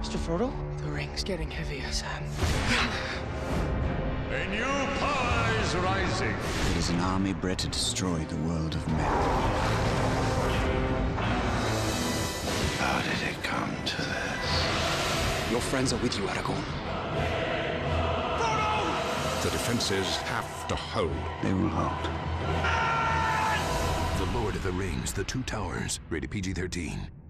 Mr. Frodo? The ring's getting heavier, Sam. A new power is rising. It is an army bred to destroy the world of men. How did it come to this? Your friends are with you, Aragorn. The defenses have to hold. They will hold. The Lord of the Rings, The Two Towers, rated PG-13.